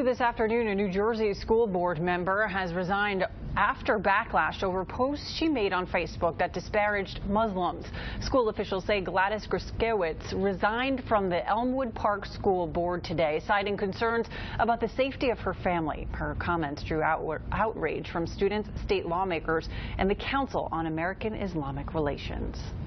This afternoon, a New Jersey school board member has resigned after backlash over posts she made on Facebook that disparaged Muslims. School officials say Gryskiewicz resigned from the Elmwood Park School Board today, citing concerns about the safety of her family. Her comments drew outrage from students, state lawmakers, and the Council on American Islamic Relations.